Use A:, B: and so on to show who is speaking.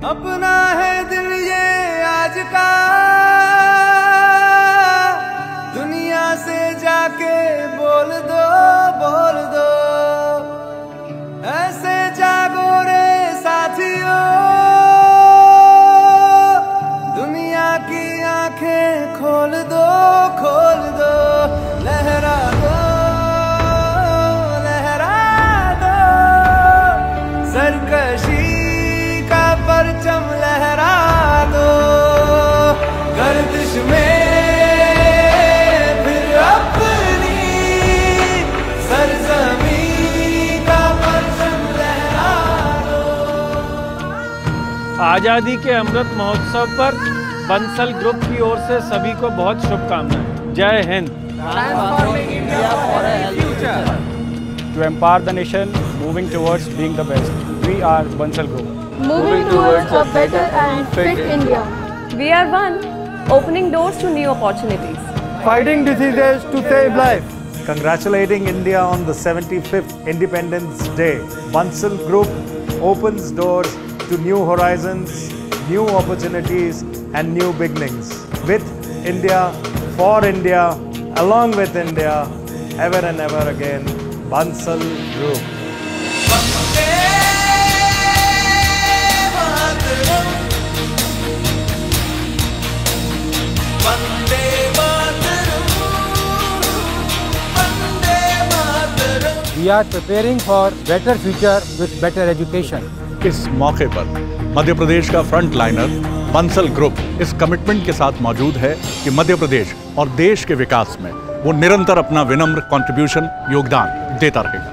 A: अपना है दिल ये आज का, दुनिया से जाके बोल दो, बोल दो। ऐसे जागो रे साथियों, दुनिया की आंखें खोल दो, खोल दो। लहरा दो, लहरा दो, सरकशी का परचम लहरा दो। गर्दिश में फिर अपनी सरजमीं का परचम लहरा दो।
B: आजादी के अमृत महोत्सव पर बंसल ग्रुप की ओर से सभी को बहुत शुभकामनाएं। जय Hind.
C: Transforming India for a healthy future.
D: To empower the nation, moving towards being the best. We are Bansal Group.
E: Moving towards a better and fit India.
F: We are one, opening doors to new opportunities.
G: Fighting diseases to save life.
H: Congratulating India on the 75th Independence Day. Bansal Group opens doors to new horizons, new opportunities and new beginnings. With India, for India, along with India, ever and ever again, Bansal Group.
G: We are preparing for better future with better education.
I: इस मौके पर मध्य प्रदेश का front liner Bansal group इस commitment के साथ मौजूद है कि मध्य प्रदेश और देश के विकास में वो निरंतर अपना विनम्र कंट्रीब्यूशन, योगदान देता रहेगा।